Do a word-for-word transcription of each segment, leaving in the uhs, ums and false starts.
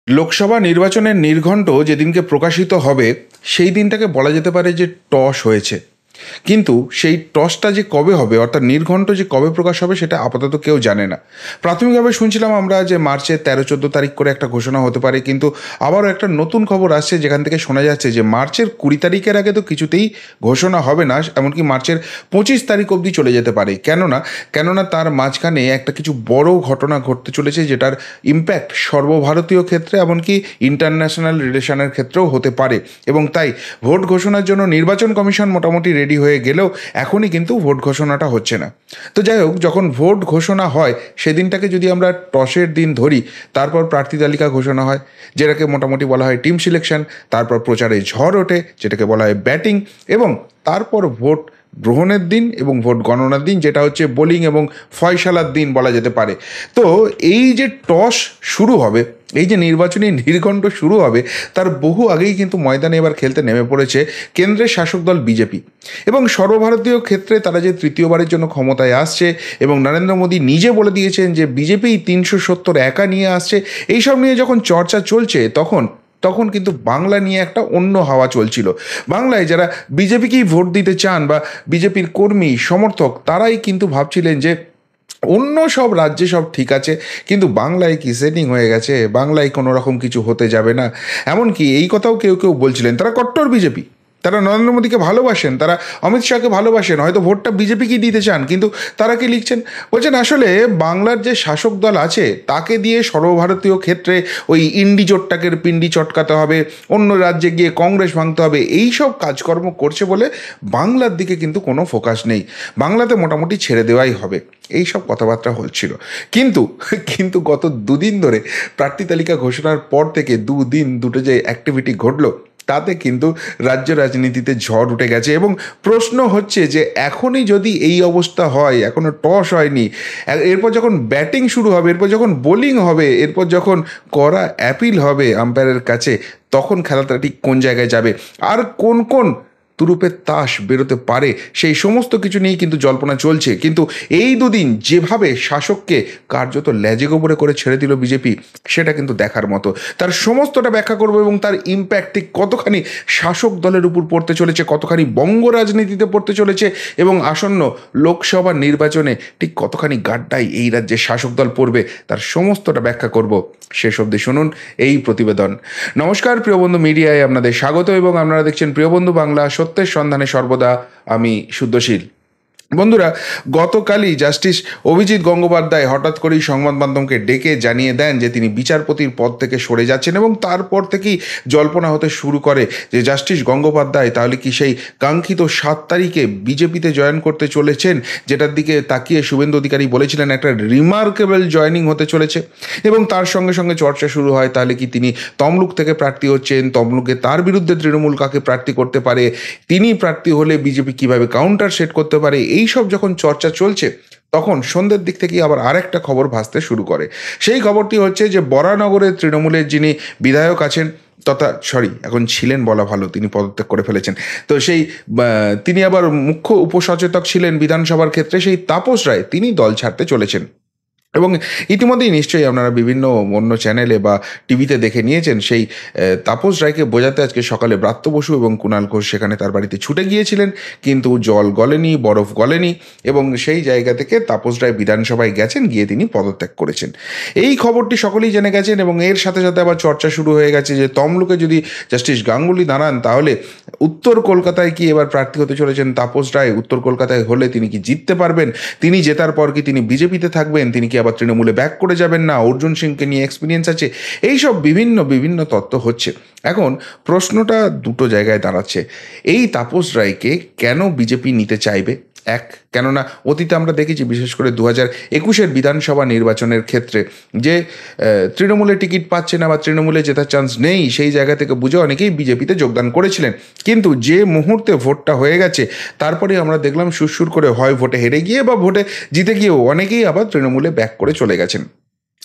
লোকসভা নির্বাচনের নির্ঘণ্ট যেদিনকে প্রকাশিত হবে সেই দিনটাকে বলা যেতে পারে যে টস হয়েছে। কিন্তু সেই টসটা যে কবে হবে, অর্থাৎ নির্ঘণ্ট যে কবে প্রকাশ হবে, সেটা আপাতত কেউ জানে না। প্রাথমিকভাবে শুনছিলাম আমরা যে মার্চের তেরো চোদ্দো তারিখ করে একটা ঘোষণা হতে পারে, কিন্তু আবারও একটা নতুন খবর আসছে যেখান থেকে শোনা যাচ্ছে যে মার্চের কুড়ি তারিখের আগে তো কিছুতেই ঘোষণা হবে না, এমনকি মার্চের পঁচিশ তারিখ অবধি চলে যেতে পারে। কেননা কেননা তার মাঝখানে একটা কিছু বড় ঘটনা ঘটতে চলেছে, যেটার ইম্প্যাক্ট সর্বভারতীয় ক্ষেত্রে এমনকি ইন্টারন্যাশনাল রিলেশনের ক্ষেত্রেও হতে পারে। এবং তাই ভোট ঘোষণার জন্য নির্বাচন কমিশন মোটামুটি রেডি হয়ে গেলেও এখনই কিন্তু ভোট ঘোষণাটা হচ্ছে না। তো যাই হোক, যখন ভোট ঘোষণা হয় সেদিনটাকে যদি আমরা টসের দিন ধরি, তারপর প্রার্থী তালিকা ঘোষণা হয়, যেটাকে মোটামুটি বলা হয় টিম সিলেকশন, তারপর প্রচারে ঝড় ওঠে যেটাকে বলা হয় ব্যাটিং, এবং তারপর ভোট গ্রহণের দিন এবং ভোট গণনার দিন, যেটা হচ্ছে বোলিং এবং ফয়সালার দিন বলা যেতে পারে। তো এই যে টস শুরু হবে, এই যে নির্বাচনী নির্ঘণ্ট শুরু হবে, তার বহু আগেই কিন্তু ময়দানে এবার খেলতে নেমে পড়েছে কেন্দ্রের শাসক দল বিজেপি। এবং সর্বভারতীয় ক্ষেত্রে তারা যে তৃতীয়বারের জন্য ক্ষমতায় আসছে, এবং নরেন্দ্র মোদী নিজে বলে দিয়েছেন যে বিজেপি তিনশো সত্তর একা নিয়ে আসছে, এইসব নিয়ে যখন চর্চা চলছে তখন তখন কিন্তু বাংলা নিয়ে একটা অন্য হাওয়া চলছিল। বাংলায় যারা বিজেপিকেই ভোট দিতে চান বা বিজেপির কর্মী সমর্থক, তারাই কিন্তু ভাবছিলেন যে অন্য সব রাজ্যে সব ঠিক আছে, কিন্তু বাংলায় কি সেটিং হয়ে গেছে, বাংলায় কোনো রকম কিছু হতে যাবে না। এমনকি এই কথাও কেউ কেউ বলছিলেন তারা কট্টর বিজেপি, তারা নরেন্দ্র মোদীকে ভালোবাসেন, তারা অমিত শাহকে ভালোবাসেন, হয়তো ভোটটা বিজেপিকেই দিতে চান। কিন্তু তারা কি লিখছেন, বলছেন আসলে বাংলার যে শাসক দল আছে তাকে দিয়ে সর্বভারতীয় ক্ষেত্রে ওই ইন্ডি জোটটাকে পিন্ডি চটকাতে হবে, অন্য রাজ্যে গিয়ে কংগ্রেস ভাঙতে হবে, এই সব কাজকর্ম করছে বলে বাংলার দিকে কিন্তু কোনো ফোকাস নেই, বাংলাতে মোটামুটি ছেড়ে দেওয়াই হবে, এই সব কথাবার্তা হচ্ছিল। কিন্তু কিন্তু গত দুদিন ধরে প্রার্থী তালিকা ঘোষণার পর থেকে দুদিন দুটো যে অ্যাক্টিভিটি ঘটলো, তাতে কিন্তু রাজ্য রাজনীতিতে ঝড় উঠে গেছে। এবং প্রশ্ন হচ্ছে যে এখনই যদি এই অবস্থা হয়, এখনও টস হয়নি, এরপর যখন ব্যাটিং শুরু হবে, এরপর যখন বোলিং হবে, এরপর যখন কড়া অ্যাপিল হবে আম্পায়ারের কাছে, তখন খেলাটা ঠিক কোন জায়গায় যাবে, আর কোন কোন তুরুপের তাস বেরোতে পারে, সেই সমস্ত কিছু নিয়েই কিন্তু জল্পনা চলছে। কিন্তু এই দুদিন যেভাবে শাসককে কার্যত লেজে গোবরে করে ছেড়ে দিল বিজেপি, সেটা কিন্তু দেখার মতো। তার সমস্তটা ব্যাখ্যা করবো, এবং তার ইম্প্যাক্ট ঠিক কতখানি শাসক দলের উপর পড়তে চলেছে, কতখানি বঙ্গ রাজনীতিতে পড়তে চলেছে, এবং আসন্ন লোকসভা নির্বাচনে ঠিক কতখানি গাড্ডায় এই রাজ্যের শাসক দল পড়বে, তার সমস্তটা ব্যাখ্যা করব। শেষ অবধি শুনুন এই প্রতিবেদন। নমস্কার প্রিয় বন্ধু, মিডিয়ায় আপনাদের স্বাগত, এবং আপনারা দেখছেন প্রিয় বন্ধু বাংলা, সত্যের সন্ধানে সর্বদা আমি শুদ্ধশীল। বন্ধুরা, গতকালই জাস্টিস অভিজিৎ গঙ্গোপাধ্যায় হঠাৎ করেই সংবাদ মাধ্যমকে ডেকে জানিয়ে দেন যে তিনি বিচারপতির পদ থেকে সরে যাচ্ছেন, এবং তারপর থেকেই জল্পনা হতে শুরু করে যে জাস্টিস গঙ্গোপাধ্যায় তাহলে কি সেই কাঙ্ক্ষিত সাত তারিখে বিজেপিতে জয়েন করতে চলেছেন, যেটার দিকে তাকিয়ে শুভেন্দু অধিকারী বলেছিলেন একটা রিমার্কেবল জয়েনিং হতে চলেছে। এবং তার সঙ্গে সঙ্গে চর্চা শুরু হয় তাহলে কি তিনি তমলুক থেকে প্রার্থী হচ্ছেন, তমলুকে তার বিরুদ্ধে তৃণমূল কাকে প্রার্থী করতে পারে, তিনি প্রার্থী হলে বিজেপি কিভাবে কাউন্টার সেট করতে পারে, এই সব যখন চর্চা চলছে, তখন সন্ধ্যের দিক থেকে আবার আরেকটা খবর ভাসতে শুরু করে। সেই খবরটি হচ্ছে যে বরানগরের তৃণমূলের যিনি বিধায়ক আছেন, তথা সরি এখন ছিলেন বলা ভালো, তিনি পদত্যাগ করে ফেলেছেন, তো সেই তিনি আবার মুখ্য উপসচেতক ছিলেন বিধানসভার ক্ষেত্রে, সেই তাপস রায় তিনি দল ছাড়তে চলেছেন। এবং ইতিমধ্যেই নিশ্চয়ই আপনারা বিভিন্ন অন্য চ্যানেলে বা টিভিতে দেখে নিয়েছেন, সেই তাপস রায়কে বোঝাতে আজকে সকালে ব্রাত্য বসু এবং কুণাল ঘোষ সেখানে তার বাড়িতে ছুটে গিয়েছিলেন, কিন্তু জল গলেনি, বরফ গলেনি, এবং সেই জায়গা থেকে তাপস রায় বিধানসভায় গেছেন, গিয়ে তিনি পদত্যাগ করেছেন। এই খবরটি সকলেই জেনে গেছেন, এবং এর সাথে সাথে আবার চর্চা শুরু হয়ে গেছে যে তমলুকে যদি জাস্টিস গাঙ্গুলি দাঁড়ান, তাহলে উত্তর কলকাতায় কি এবার প্রার্থী হতে চলেছেন তাপস রায়, উত্তর কলকাতায় হলে তিনি কি জিততে পারবেন, তিনি জেতার পর কি তিনি বিজেপিতে থাকবেন, তিনি কি আবার তৃণমূলে ব্যাক করে যাবেন না, অর্জুন সিংকে নিয়ে এক্সপিরিয়েন্স আছে, এইসব বিভিন্ন বিভিন্ন তত্ত্ব হচ্ছে। এখন প্রশ্নটা দুটো জায়গায় দাঁড়াচ্ছে, এই তাপস রায়কে কেন বিজেপি নিতে চাইবে? এক, কেননা অতীতে আমরা দেখেছি বিশেষ করে দু হাজার একুশের বিধানসভা নির্বাচনের ক্ষেত্রে যে তৃণমূলে টিকিট পাচ্ছে না বা তৃণমূলে জেতার চান্স নেই, সেই জায়গা থেকে বুঝে অনেকেই বিজেপিতে যোগদান করেছিলেন। কিন্তু যে মুহূর্তে ভোটটা হয়ে গেছে, তারপরে আমরা দেখলাম সুরসুর করে হয় ভোটে হেরে গিয়ে বা ভোটে জিতে গিয়েও অনেকেই আবার তৃণমূলে ব্যাক করে চলে গেছেন।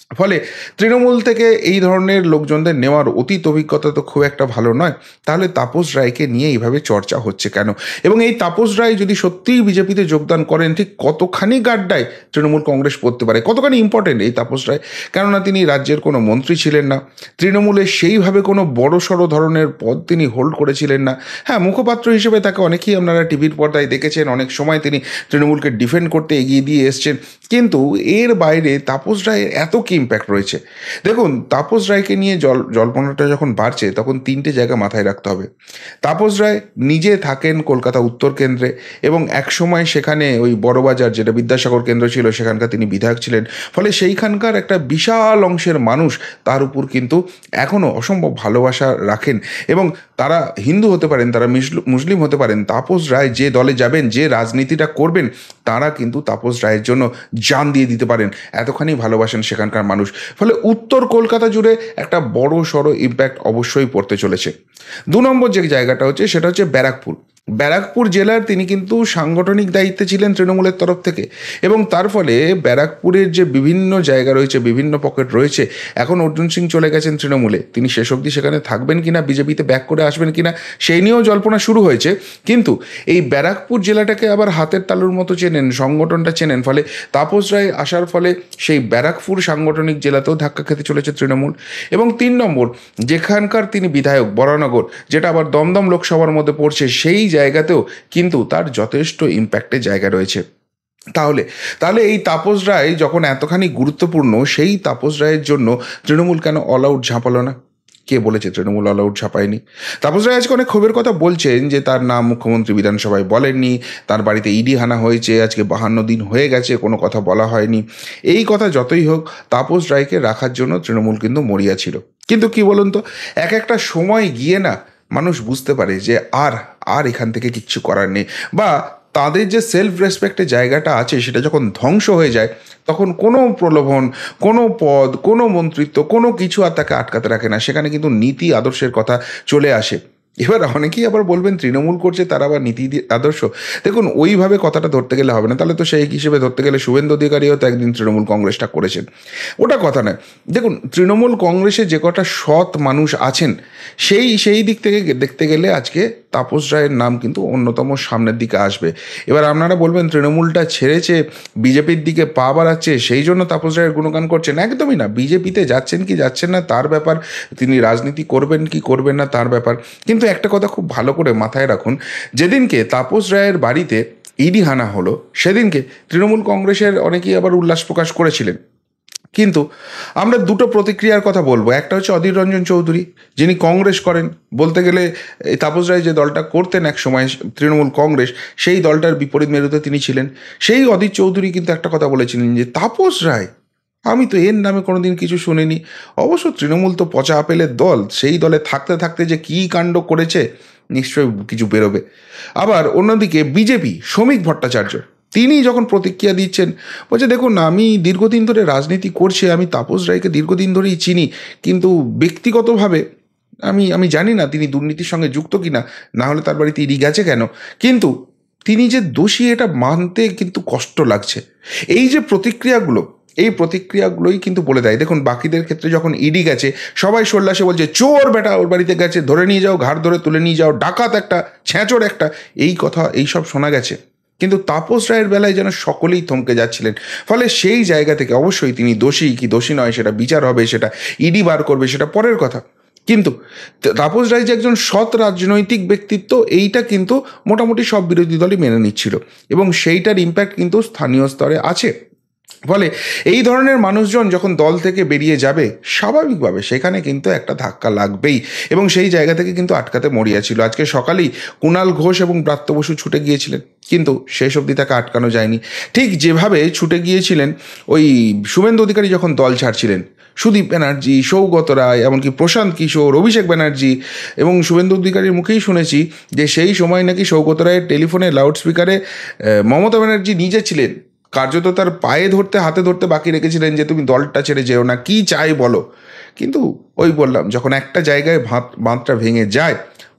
ফলে তৃণমূল থেকে এই ধরনের লোকজনদের নেওয়ার অতীত অভিজ্ঞতা তো খুব একটা ভালো নয়। তাহলে তাপস রায়কে নিয়ে এইভাবে চর্চা হচ্ছে কেন? এবং এই তাপস রায় যদি সত্যিই বিজেপিতে যোগদান করেন, ঠিক কতখানি গাড্ডায় তৃণমূল কংগ্রেস পড়তে পারে, কতখানি ইম্পর্টেন্ট এই তাপস রায়? কেননা তিনি রাজ্যের কোনো মন্ত্রী ছিলেন না, তৃণমূলের সেইভাবে কোনো বড় সড়ো ধরনের পদ তিনি হোল্ড করেছিলেন না। হ্যাঁ, মুখপাত্র হিসেবে তাকে অনেকেই আপনারা টিভির পর্দায় দেখেছেন, অনেক সময় তিনি তৃণমূলকে ডিফেন্ড করতে এগিয়ে দিয়ে এসছেন, কিন্তু এর বাইরে তাপস রায়ের এত কি ইম্প্যাক্ট রয়েছে? দেখুন, তাপস রায়কে নিয়ে জল জল্পনাটা যখন বাড়ছে, তখন তিনটে জায়গা মাথায় রাখতে হবে। তাপস রায় নিজে থাকেন কলকাতা উত্তর কেন্দ্রে, এবং একসময় সেখানে ওই বড়বাজার, যেটা বিদ্যাসাগর কেন্দ্র ছিল, সেখানকার তিনি বিধায়ক ছিলেন। ফলে সেইখানকার একটা বিশাল অংশের মানুষ তার উপর কিন্তু এখনও অসম্ভব ভালোবাসা রাখেন, এবং তারা হিন্দু হতে পারেন, তারা মুসলিম হতে পারেন, তাপস রায় যে দলে যাবেন, যে রাজনীতিটা করবেন, তারা কিন্তু তাপস রায়ের জন্য জান দিয়ে দিতে পারেন, এতখানি ভালোবাসেন সেখানকার মানুষ। ফলে উত্তর কলকাতা জুড়ে একটা বড় সড়ো ইম্প্যাক্ট অবশ্যই পড়তে চলেছে। দু নম্বর যে জায়গাটা হচ্ছে, সেটা হচ্ছে ব্যারাকপুর। ব্যারাকপুর জেলার তিনি কিন্তু সাংগঠনিক দায়িত্বে ছিলেন তৃণমূলের তরফ থেকে, এবং তার ফলে ব্যারাকপুরের যে বিভিন্ন জায়গা রয়েছে, বিভিন্ন পকেট রয়েছে, এখন অর্জুন সিং চলে গেছেন তৃণমূলে, তিনি শেষ অবধি সেখানে থাকবেন কিনা, বিজেপিতে ব্যাক করে আসবেন কিনা, সেই নিয়েও জল্পনা শুরু হয়েছে। কিন্তু এই ব্যারাকপুর জেলাটাকে আবার হাতের তালুর মতো চেনেন, সংগঠনটা চেনেন, ফলে তাপস রায় আসার ফলে সেই ব্যারাকপুর সাংগঠনিক জেলাতেও ধাক্কা খেতে চলেছে তৃণমূল। এবং তিন নম্বর, যেখানকার তিনি বিধায়ক বরানগর, যেটা আবার দমদম লোকসভার মধ্যে পড়ছে, সেই জায়গাতেও কিন্তু তার যথেষ্ট ইম্প্যাক্টের জায়গা রয়েছে। তাহলে তাহলে এই তাপস রায় যখন এতখানি গুরুত্বপূর্ণ, সেই তাপস রায়ের জন্য তৃণমূল কেন অল আউট ঝাঁপালো না? কে বলেছে তৃণমূল অল আউট ঝাঁপায়নি? তাপস রায় আজকে অনেক ক্ষোভের কথা বলছেন যে তার নাম মুখ্যমন্ত্রী বিধানসভায় বলেননি, তার বাড়িতে ইডি হানা হয়েছে, আজকে বাহান্ন দিন হয়ে গেছে, কোনো কথা বলা হয়নি। এই কথা যতই হোক, তাপস রায়কে রাখার জন্য তৃণমূল কিন্তু মরিয়া ছিল। কিন্তু কি বলুন তো, এক একটা সময় গিয়ে না মানুষ বুঝতে পারে যে আর আর এখান থেকে কিচ্ছু করার নেই, বা তাদের যে সেলফ রেসপেক্টের জায়গাটা আছে, সেটা যখন ধ্বংস হয়ে যায়, তখন কোনো প্রলোভন, কোনো পদ, কোনো মন্ত্রিত্ব, কোনো কিছু আর তাকে আটকাতে রাখে না। সেখানে কিন্তু নীতি আদর্শের কথা চলে আসে। এবার অনেকেই আবার বলবেন তৃণমূল করছে, তার আবার নীতি আদর্শ। দেখুন, ওইভাবে কথাটা ধরতে গেলে হবে না, তাহলে তো সেই হিসেবে ধরতে গেলে শুভেন্দু অধিকারীও তো একদিন তৃণমূল কংগ্রেসটা করেছেন, ওটা কথা নয়। দেখুন, তৃণমূল কংগ্রেসে যে কটা সৎ মানুষ আছেন, সেই সেই দিক থেকে দেখতে গেলে আজকে তাপস রায়ের নাম কিন্তু অন্যতম সামনের দিকে আসবে। এবার আপনারা বলবেন তৃণমূলটা ছেড়েছে, বিজেপির দিকে পা বাড়াচ্ছে, সেই জন্য তাপস রায়ের গুণগান করছেন। একদমই না। বিজেপিতে যাচ্ছেন কি যাচ্ছেন না তার ব্যাপার, তিনি রাজনীতি করবেন কি করবেন না তার ব্যাপার। কিন্তু একটা কথা খুব ভালো করে মাথায় রাখুন, যেদিনকে তাপস রায়ের বাড়িতে ইডি হানা হলো, সেদিনকে তৃণমূল কংগ্রেসের অনেকেই আবার উল্লাস প্রকাশ করেছিলেন। কিন্তু আমরা দুটো প্রতিক্রিয়ার কথা বলবো। একটা হচ্ছে অধীর রঞ্জন চৌধুরী, যিনি কংগ্রেস করেন, বলতে গেলে এই তাপস রায় যে দলটা করতেন এক সময় তৃণমূল কংগ্রেস, সেই দলটার বিপরীত মেরুতে তিনি ছিলেন। সেই অধীর চৌধুরী কিন্তু একটা কথা বলেছিলেন যে তাপস রায়, আমি তো এর নামে কোনোদিন কিছু শুনিনি। অবশ্য তৃণমূল তো পচা আপেলের দল, সেই দলে থাকতে থাকতে যে কী কাণ্ড করেছে নিশ্চয়ই কিছু বেরোবে। আবার অন্যদিকে বিজেপি, শ্রমিক ভট্টাচার্য, তিনি যখন প্রতিক্রিয়া দিচ্ছেন, বলছে দেখুন, আমি দীর্ঘদিন ধরে রাজনীতি করছি, আমি তাপস রায়কে দীর্ঘদিন ধরেই চিনি, কিন্তু ব্যক্তিগতভাবে আমি আমি জানি না তিনি দুর্নীতির সঙ্গে যুক্ত কিনা, না হলে তার বাড়িতে ইডি গেছে কেন, কিন্তু তিনি যে দোষী এটা মানতে কিন্তু কষ্ট লাগছে। এই যে প্রতিক্রিয়াগুলো, এই প্রতিক্রিয়াগুলোই কিন্তু বলে দেয়। দেখুন, বাকিদের ক্ষেত্রে যখন ইডি গেছে, সবাই সল্লাসে বলছে চোর বেটা, ওর বাড়িতে গেছে, ধরে নিয়ে যাও, ঘাড় ধরে তুলে নিয়ে যাও, ডাকাত একটা, ছ্যাঁচড় একটা, এই কথা এইসব শোনা গেছে। কিন্তু তাপস রায়ের বেলায় যেন সকলেই থমকে যাচ্ছিলেন। ফলে সেই জায়গা থেকে অবশ্যই তিনি দোষী কি দোষী নয় সেটা বিচার হবে, সেটা ইডি বার করবে, সেটা পরের কথা। কিন্তু তাপস রায় যে একজন সৎ রাজনৈতিক ব্যক্তিত্ব, এইটা কিন্তু মোটামুটি সব বিরোধী দলই মেনে নিচ্ছিল, এবং সেইটার ইম্প্যাক্ট কিন্তু স্থানীয় স্তরে আছে। ফলে এই ধরনের মানুষজন যখন দল থেকে বেরিয়ে যাবে, স্বাভাবিকভাবে সেখানে কিন্তু একটা ধাক্কা লাগবেই, এবং সেই জায়গা থেকে কিন্তু আটকাতে মরিয়া ছিল। আজকে সকালেই কুণাল ঘোষ এবং ব্রাত্য বসু ছুটে গিয়েছিলেন, কিন্তু শেষ অবধি তাকে আটকানো যায়নি। ঠিক যেভাবে ছুটে গিয়েছিলেন ওই শুভেন্দু অধিকারী যখন দল ছাড়ছিলেন, সুদীপ ব্যানার্জি, সৌগত রায়, এমনকি প্রশান্ত কিশোর, অভিষেক ব্যানার্জি, এবং শুভেন্দু অধিকারীর মুখেই শুনেছি যে সেই সময় নাকি সৌগত রায়ের টেলিফোনে লাউডস্পিকারে মমতা ব্যানার্জি নিজে ছিলেন, কার্যত তার পায়ে ধরতে, হাতে ধরতে বাকি রেখেছিলেন যে তুমি দলটা ছেড়ে যেও না, কি চাই বলো। কিন্তু ওই বললাম, যখন একটা জায়গায় ভাঁত বাঁধটা ভেঙে যায়,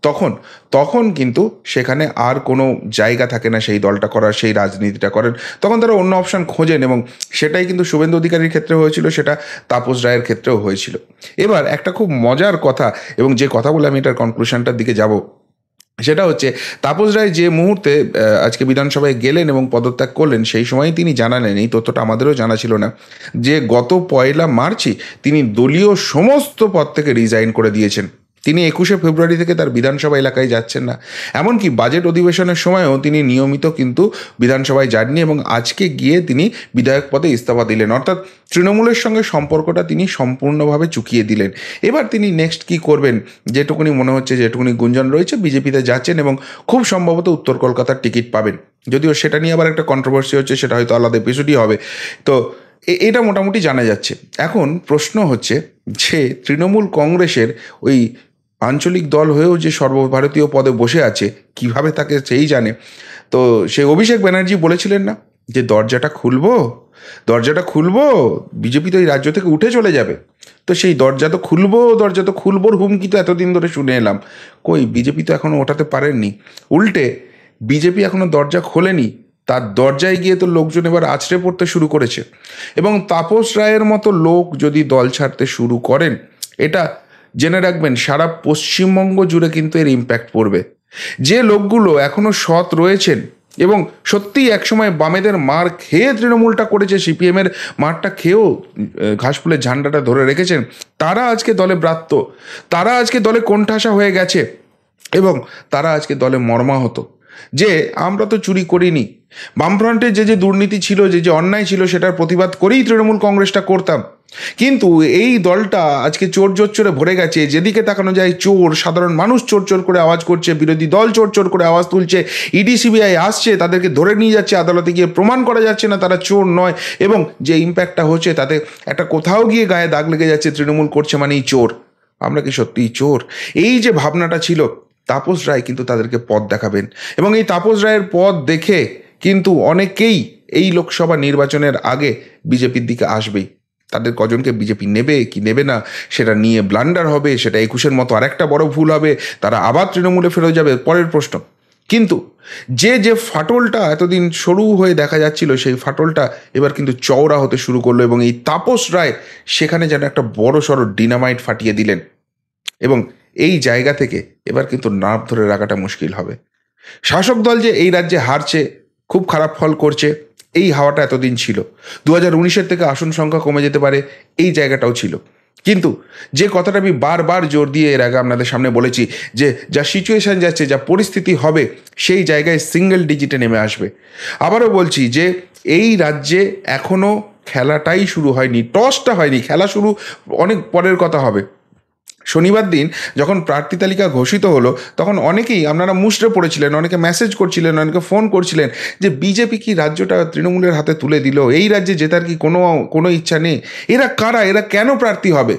তখন তখন কিন্তু সেখানে আর কোনো জায়গা থাকে না সেই দলটা করার, সেই রাজনীতিটা করেন। তখন তারা অন্য অপশান খোঁজেন, এবং সেটাই কিন্তু শুভেন্দু অধিকারীর ক্ষেত্রে হয়েছিল, সেটা তাপস রায়ের ক্ষেত্রেও হয়েছিল। এবার একটা খুব মজার কথা, এবং যে কথা বলে আমি এটার কনক্লুশনটার দিকে যাব, সেটা হচ্ছে তাপস রায় যে মুহূর্তে আজকে বিধানসভায় গেলেন এবং পদত্যাগ করলেন, সেই সময়ই তিনি জানালেন, এই তথ্যটা আমাদেরও জানা ছিল না, যে গত পয়লা মার্চই তিনি দলীয় সমস্ত পদ থেকে রিজাইন করে দিয়েছেন। তিনি একুশে ফেব্রুয়ারি থেকে তার বিধানসভা এলাকায় যাচ্ছেন না, এমনকি বাজেট অধিবেশনের সময়ও তিনি নিয়মিত কিন্তু বিধানসভায় যাননি, এবং আজকে গিয়ে তিনি বিধায়ক পদে ইস্তফা দিলেন। অর্থাৎ তৃণমূলের সঙ্গে সম্পর্কটা তিনি সম্পূর্ণভাবে চুকিয়ে দিলেন। এবার তিনি নেক্সট কি করবেন, যেটুকুনি মনে হচ্ছে, যেটুকুনি গুঞ্জন রয়েছে, বিজেপিতে যাচ্ছেন এবং খুব সম্ভবত উত্তর কলকাতার টিকিট পাবেন। যদিও সেটা নিয়ে আবার একটা কন্ট্রোভার্সি হচ্ছে, সেটা হয়তো আলাদা এপিসোডই হবে। তো এটা মোটামুটি জানা যাচ্ছে। এখন প্রশ্ন হচ্ছে যে তৃণমূল কংগ্রেসের ওই আঞ্চলিক দল হয়েও যে সর্বভারতীয় পদে বসে আছে, কিভাবে তাকে সেই জানে। তো সে অভিষেক ব্যানার্জি বলেছিলেন না যে দরজাটা খুলবো, দরজাটা খুলবো, বিজেপি তো এই রাজ্য থেকে উঠে চলে যাবে। তো সেই দরজা তো খুলবো, দরজা তো খুলবোর হুমকি তো এতদিন ধরে শুনে এলাম, কই বিজেপি তো এখনও ওঠাতে পারেননি। উল্টে বিজেপি এখনও দরজা খোলেনি, তার দরজায় গিয়ে তো লোকজন এবার আছড়ে পড়তে শুরু করেছে। এবং তাপস রায়ের মতো লোক যদি দল ছাড়তে শুরু করেন, এটা জেনে রাখবেন সারা পশ্চিমবঙ্গ জুড়ে কিন্তু এর ইম্প্যাক্ট পড়বে। যে লোকগুলো এখনও সৎ রয়েছেন এবং সত্যিই একসময় বামেদের মার খেয়ে তৃণমূলটা করেছে, সিপিএমের মারটা খেয়েও ঘাসফুলের ঝান্ডাটা ধরে রেখেছেন, তারা আজকে দলে ব্রাত্য, তারা আজকে দলে কোণঠাসা হয়ে গেছে, এবং তারা আজকে দলে মর্মাহত যে আমরা তো চুরি করিনি। বামফ্রন্টের যে যে দুর্নীতি ছিল, যে যে অন্যায় ছিল, সেটার প্রতিবাদ করেই তৃণমূল কংগ্রেসটা করতাম। কিন্তু এই দলটা আজকে চোর জোর চোরে ভরে গেছে, যেদিকে তাকানো যায় চোর, সাধারণ মানুষ চোর চোর করে আওয়াজ করছে, বিরোধী দল চোর চোর করে আওয়াজ তুলছে, ইডি সিবিআই আসছে, তাদেরকে ধরে নিয়ে যাচ্ছে, আদালতে গিয়ে প্রমাণ করা যাচ্ছে না তারা চোর নয়, এবং যে ইম্প্যাক্টটা হচ্ছে তাতে একটা কোথাও গিয়ে গায়ে দাগ লেগে যাচ্ছে, তৃণমূল করছে মানেই চোর। আমরা কি সত্যিই চোর? এই যে ভাবনাটা ছিল, তাপস রায় কিন্তু তাদেরকে পথ দেখাবেন, এবং এই তাপস রায়ের পথ দেখে কিন্তু অনেকেই এই লোকসভা নির্বাচনের আগে বিজেপির দিকে আসবেই। তাদের কজনকে বিজেপি নেবে কি নেবে না সেটা নিয়ে ব্লান্ডার হবে, সেটা একুশের মতো আরেকটা বড় ভুল হবে, তারা আবার তৃণমূলে ফেরত যাবে, পরের প্রশ্ন। কিন্তু যে যে ফাটলটা এতদিন সরু হয়ে দেখা যাচ্ছিল, সেই ফাটলটা এবার কিন্তু চওড়া হতে শুরু করলো, এবং এই তাপস রায় সেখানে যেন একটা বড় সড়ো ডিনামাইট ফাটিয়ে দিলেন। এবং এই জায়গা থেকে এবার কিন্তু নার্ভ ধরে রাখাটা মুশকিল হবে। শাসক দল যে এই রাজ্যে হারছে, খুব খারাপ ফল করছে, এই হাওয়াটা এতদিন ছিল। দু হাজার উনিশের থেকে আসন সংখ্যা কমে যেতে পারে, এই জায়গাটাও ছিল। কিন্তু যে কথাটা আমি বারবার জোর দিয়ে এর আগে আপনাদের সামনে বলেছি, যে যা সিচুয়েশান যাচ্ছে, যা পরিস্থিতি হবে, সেই জায়গায় সিঙ্গেল ডিজিটে নেমে আসবে। আবারও বলছি যে এই রাজ্যে এখনও খেলাটাই শুরু হয়নি, টসটা হয়নি, খেলা শুরু অনেক পরের কথা হবে। শনিবার দিন যখন প্রার্থী তালিকা ঘোষিত হলো, তখন অনেকেই আপনারা মুষড়ে পড়েছিলেন, অনেকে মেসেজ করছিলেন, অনেকে ফোন করছিলেন যে বিজেপি কি রাজ্যটা তৃণমূলের হাতে তুলে দিল, এই রাজ্যে জেতার কি কোনো কোনো ইচ্ছা নেই, এরা কারা, এরা কেন প্রার্থী হবে?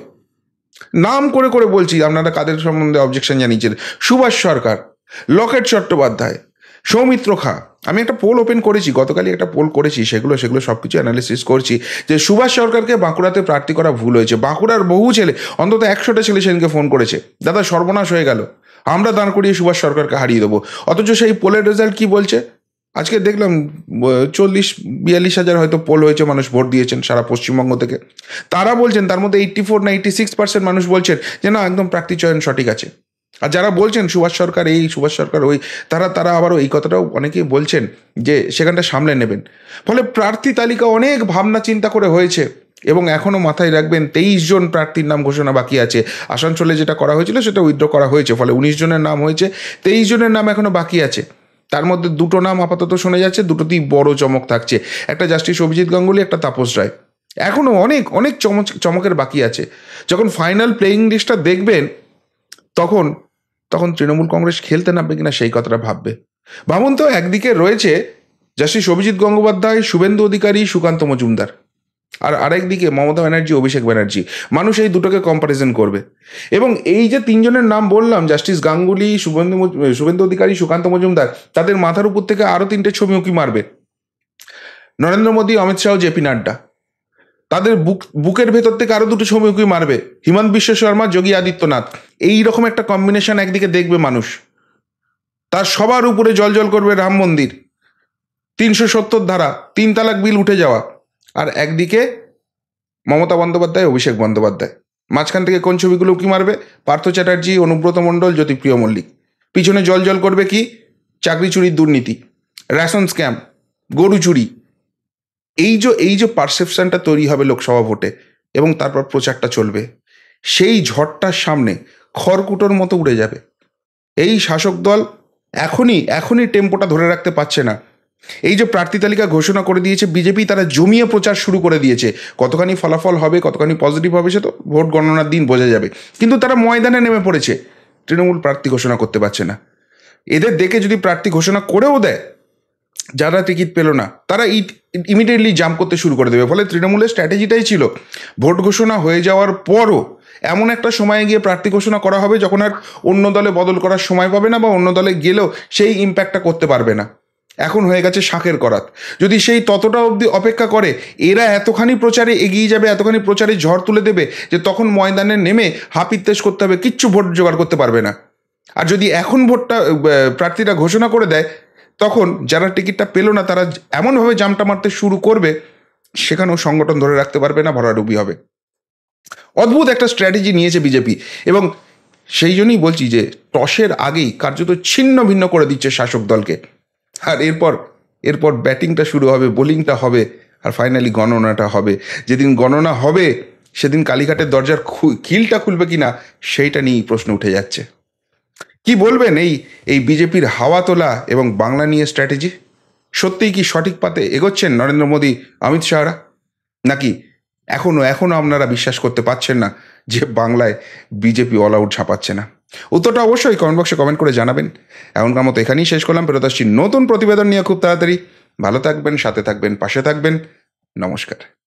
নাম করে করে বলছি, আপনারা কাদের সম্বন্ধে অবজেকশন জানিয়েছেন? সুভাষ সরকার, লকেট চট্টোপাধ্যায়, সৌমিত্র খা। আমি একটা পোল ওপেন করেছি, গতকালই একটা পোল করেছি, সেগুলো সেগুলো সব কিছু অ্যানালিসিস করছি যে সুভাষ সরকারকে বাঁকুড়াতে প্রার্থী করা ভুল হয়েছে। বাঁকুড়ার বহু ছেলে, অন্তত একশোটা ছেলে সেদিনকে ফোন করেছে, দাদা সর্বনাশ হয়ে গেল, আমরা দাঁড় করিয়ে সুভাষ সরকারকে হারিয়ে দেবো। অথচ সেই পোলের রেজাল্ট কি বলছে? আজকে দেখলাম চল্লিশ বিয়াল্লিশ হাজার হয়তো পোল হয়েছে, মানুষ ভোট দিয়েছেন সারা পশ্চিমবঙ্গ থেকে। তারা বলছেন, তার মধ্যে এইট্টি ফোর না এইট্টি সিক্স পার্সেন্ট মানুষ বলছেন যে না, একদম প্রার্থী চয়ন সঠিক আছে। আর যারা বলছেন সুভাষ সরকার এই, সুভাষ সরকার ওই, তারা তারা আবারও এই কথাটাও অনেকেই বলছেন যে সেখানটা সামলে নেবেন। ফলে প্রার্থী তালিকা অনেক ভাবনা চিন্তা করে হয়েছে, এবং এখনও মাথায় রাখবেন তেইশ জন প্রার্থীর নাম ঘোষণা বাকি আছে। আসানসোলে যেটা করা হয়েছিল সেটা উইথড্র করা হয়েছে, ফলে উনিশ জনের নাম হয়েছে, তেইশ জনের নাম এখনও বাকি আছে। তার মধ্যে দুটো নাম আপাতত শোনা যাচ্ছে, দুটোতেই বড় চমক থাকছে, একটা জাস্টিস অভিজিৎ গাঙ্গুলি, একটা তাপস রায়। এখনও অনেক অনেক চমক চমকের বাকি আছে। যখন ফাইনাল প্লেয়িং লিস্টটা দেখবেন, তখন তখন তৃণমূল কংগ্রেস খেলতে নামবে কিনা সেই কথাটা ভাববে। ভাবুন তো, একদিকে রয়েছে জাস্টিস অভিজিৎ গঙ্গোপাধ্যায়, শুভেন্দু অধিকারী, সুকান্ত মজুমদার, আর আরেকদিকে মমতা ব্যানার্জি, অভিষেক ব্যানার্জি। মানুষ এই দুটোকে কম্পারিজন করবে, এবং এই যে তিনজনের নাম বললাম, জাস্টিস গাঙ্গুলি, শুভেন্দু শুভেন্দু অধিকারী, সুকান্ত মজুমদার, তাদের মাথার উপর থেকে আরও তিনটে ছবি উঁকি মারবে নরেন্দ্র মোদী, অমিত শাহ, জেপি নাড্ডা। তাদের বুক বুকের ভেতর থেকে আরও দুটো ছবি উঁকি মারবে হিমন্ত বিশ্ব শর্মা, যোগী আদিত্যনাথ। এই রকম একটা কম্বিনেশন একদিকে দেখবে মানুষ, তার সবার উপরে জল জল করবে রাম মন্দির, তিনশো সত্তর ধারা, তিন তালাক বিল উঠে যাওয়া, আর একদিকে মমতা বন্দ্যোপাধ্যায়, অভিষেক বন্দ্যোপাধ্যায়। মাঝখান থেকে কোন ছবিগুলো কি মারবে? পার্থ চ্যাটার্জি, অনুব্রত মণ্ডল, জ্যোতিপ্রিয় মল্লিক। পিছনে জল জল করবে কি? চাকরি চুরির দুর্নীতি, রেশন স্ক্যাম, গরু চুরি। এই যে এই যে পারসেপশনটা তৈরি হবে লোকসভা ভোটে, এবং তারপর প্রচারটা চলবে, সেই ঝড়টার সামনে খড়কুটোর মতো উড়ে যাবে। এই শাসক দল এখনই এখনই টেম্পোটা ধরে রাখতে পারছে না। এই যে প্রার্থী তালিকা ঘোষণা করে দিয়েছে বিজেপি, তারা জমিয়ে প্রচার শুরু করে দিয়েছে। কতখানি ফলাফল হবে, কতখানি পজিটিভ হবে, সে তো ভোট গণনার দিন বোঝা যাবে। কিন্তু তারা ময়দানে নেমে পড়েছে, তৃণমূল প্রার্থী ঘোষণা করতে পারছে না। এদের দেখে যদি প্রার্থী ঘোষণা করেও দেয়, যারা টিকিট পেল না তারা ইমিডিয়েটলি জাম্প করতে শুরু করে দেবে। ফলে তৃণমূলের স্ট্র্যাটেজিটাই ছিল ভোট ঘোষণা হয়ে যাওয়ার পরও এমন একটা সময়ে গিয়ে প্রার্থী ঘোষণা করা হবে যখন আর অন্য দলে বদল করার সময় পাবে না, বা অন্য দলে গেলেও সেই ইম্প্যাক্টটা করতে পারবে না। এখন হয়ে গেছে শাঁখের করাত। যদি সেই ততটা অবধি অপেক্ষা করে, এরা এতখানি প্রচারে এগিয়ে যাবে, এতখানি প্রচারে ঝড় তুলে দেবে যে তখন ময়দানে নেমে হাপিত্তেশ করতে হবে, কিচ্ছু ভোট জোগাড় করতে পারবে না। আর যদি এখন ভোটটা প্রার্থীরা ঘোষণা করে দেয়, তখন যারা টিকিটটা পেলো না তারা এমনভাবে জামটা মারতে শুরু করবে, সেখানেও সংগঠন ধরে রাখতে পারবে না, ভরাডুবি হবে। অদ্ভুত একটা স্ট্র্যাটেজি নিয়েছে বিজেপি, এবং সেই জন্যই বলছি যে টসের আগেই কার্যত ছিন্ন ভিন্ন করে দিচ্ছে শাসক দলকে। আর এরপর এরপর ব্যাটিংটা শুরু হবে, বোলিংটা হবে, আর ফাইনালি গণনাটা হবে। যেদিন গণনা হবে সেদিন কালীঘাটের দরজার খিলটা খুলবে কিনা সেইটা নিয়েই প্রশ্ন উঠে যাচ্ছে। কি বলবেন এই এই বিজেপির হাওয়া তোলা এবং বাংলা নিয়ে স্ট্র্যাটেজি? সত্যিই কি সঠিক পাতে এগোচ্ছেন নরেন্দ্র মোদী, অমিত শাহরা? নাকি এখনও এখনও আপনারা বিশ্বাস করতে পারছেন না যে বাংলায় বিজেপি অল আউট ঝাঁপাচ্ছে না? উত্তরটা অবশ্যই কমেন্ট বক্সে কমেন্ট করে জানাবেন। এখনকার মতো এখানেই শেষ করলাম। ফেরত আসছি নতুন প্রতিবেদন নিয়ে খুব তাড়াতাড়ি। ভালো থাকবেন, সাথে থাকবেন, পাশে থাকবেন। নমস্কার।